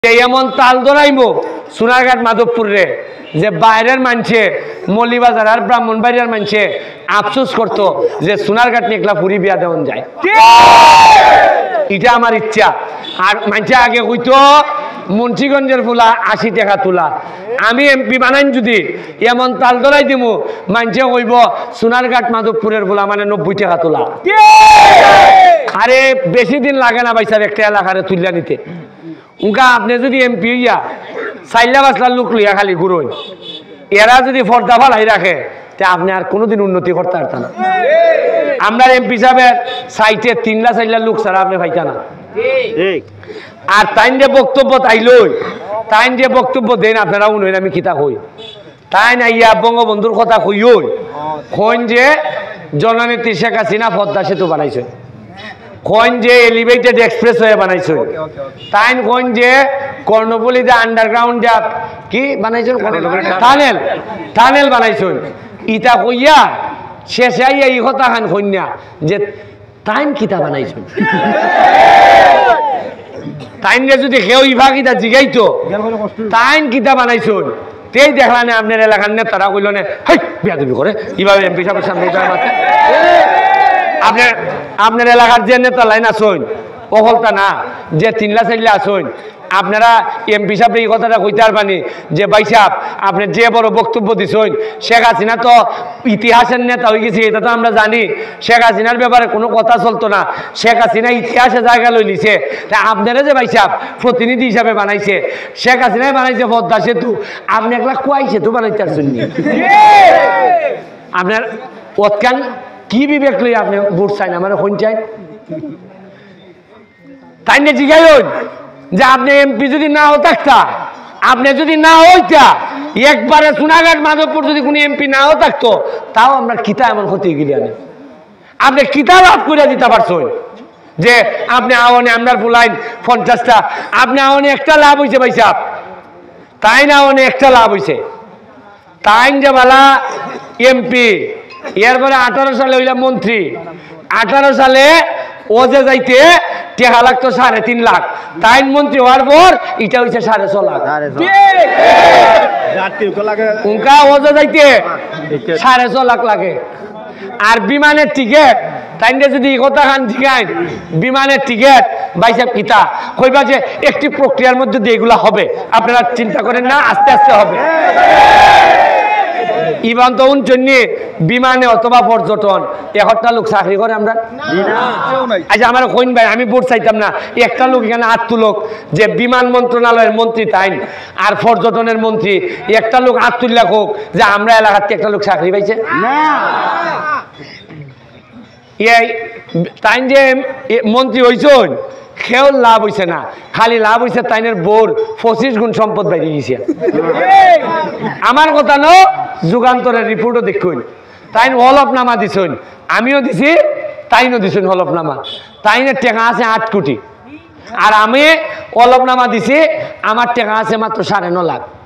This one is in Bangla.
এমন তাল ধরাইবো সোনারঘাট মাধবপুর রে যে বাইরের মানছে মৌলিবাজার আর ব্রাহ্মণবাড়িয়ার মানছে আফসোস করতো যে সোনারঘাট নিকলা পুরি বিয়া দেওয়া যায়। এটা আমার ইচ্ছা। আর মানছে আগে হইতো মুন্সিগঞ্জের ফুলা 80 টাকা তোলা, আমি এমপি বানাইন যদি এমন তাল ধরাই দিব মানছে কইব সোনারঘাট মাধবপুরের ফুলা মানে 90 টাকা তোলা। আরে বেশি দিন লাগে না ভাই স্যার একটা এলাকারে তুলিয়া নিতে। উনকা আপনি যদি এমপি হইয়া চাইলা বাসলার লোক লইয়া খালি ঘুরোই, এরা যদি ফর্দা ফালাই রাখে তা আপনি আর কোনোদিন উন্নতি করতে পারতেন না। আমরা এমপি সাহেবের সাইটে 3-4 লোক ছাড়া আপনি পাইতেন না। আর তাইন যে বক্তব্য তাইলই তাইন যে বক্তব্য দেন আপনারা উনইন আমি কিতা কই তাই না ইয়া বঙ্গবন্ধুর কথা কইই কইন যে জননেত্রী শেখ হাসিনা পদ্মা সেতু বানাইছে, কইন যে এলিভেটেড এক্সপ্রেস হয়ে বানাইছে, তাইন কইন যে কর্ণফুলীতে আন্ডারগ্রাউন্ড কি বানাইছেন টানেল টানেল বানাইছেন। ইটা কইয়া শেষে আইয়া ই কথা খান কইনা যে তাইন কিতা বানাইছেন। তাইন যদি কেউ ইভাগিতা জিগাইতো তাইন কিতা বানাইছেন তেই দেখলা না আপনার এলাকার নেতারা কইল না হাই বিয়া তুমি করে এইভাবে এমপি সাহেবের সামনে আপনার এলাকার যে নেতা লাইন আসুন অহলতা না যে 3-4 আসুন আপনারা এমপি সাহেব এই কথাটা কইতে পারবানি যে ভাই সাহেব আপনি যে বড় বক্তব্য দিছেন শেখ হাসিনা তো ইতিহাসের নেতা হয়ে গেছে এটা তো আমরা জানি। শেখ হাসিনার ব্যাপারে কোনো কথা চলতো না, শেখ হাসিনা ইতিহাসে জায়গা লই নিছে। তা আপনারা যে ভাই সাহেব প্রতিনিধি হিসাবে বানাইছে শেখ হাসিনাই বানাইছে পদ্মা সেতু, আপনি একলা কুয়াই সেতু বানাইতে পারছেন নি? আপনার ওৎকান কি বিবেক লই আপনি ভোট চাইন আমার কোন চাই তাই না জিগাই যে আপনি এমপি যদি নাও থাকতা আপনি যদি না হইতা একবারে সোনারঘাট মাধবপুর যদি কোনো এমপি নাও থাকতো তাও আমরা কিতা এমন ক্ষতি গেলে আনে আপনি কিতা লাভ করে দিতে পারছেন যে আপনি আওয়ানে আপনার ফুলাইন 50টা আপনি আওয়ানে একটা লাভ হয়েছে ভাই সাহেব তাই না আওয়ানে একটা লাভ হয়েছে তাই যে বালা এমপি এরপরে 18 সালে হইলাম মন্ত্রী 18 সালে ও যে যাইতে টেকা লাগতো 3.5 লাখ তাই মন্ত্রী হওয়ার পর এটা হইছে 6.5 লাখ উনকা ও যে যাইতে 6.5 লাখ লাগে। আর বিমানের টিকিট তাই যদি কথা খান জিগাই বিমানের টিকিট ভাই সাহেব কিতা কইবা যে একটি প্রক্রিয়ার মধ্যে দিয়ে এগুলা হবে আপনারা চিন্তা করেন না আস্তে আস্তে হবে। ইবান তো উনচন্যে বিমানে অথবা পর্যটন 1টা লোক চাকরি করে আমরা আচ্ছা আমার কইন ভাই আমি ভোট চাইতাম না একটা লোক এখানে 8 লোক যে বিমান মন্ত্রণালয়ের মন্ত্রী তাই আর পর্যটনের মন্ত্রী একটা লোক 8 লাখ হোক যে আমরা এলাকাতে একটা লোক চাকরি পাইছে না। এই তাই যে মন্ত্রী হইছেন কেউ লাভ হইছে না, খালি লাভ হইছে তাইনের বোর 25 গুণ সম্পদ বাইরে গেছে। আমার কথা ন যুগান্তরের রিপোর্টও দেখুন তাইন হলফনামা দিছেন আমিও দিছি তাইনও দিছেন হলফনামা তাইনের টাকা আছে 8 কোটি আর আমি হলফনামা দিছি আমার টাকা আছে মাত্র 9.5 লাখ।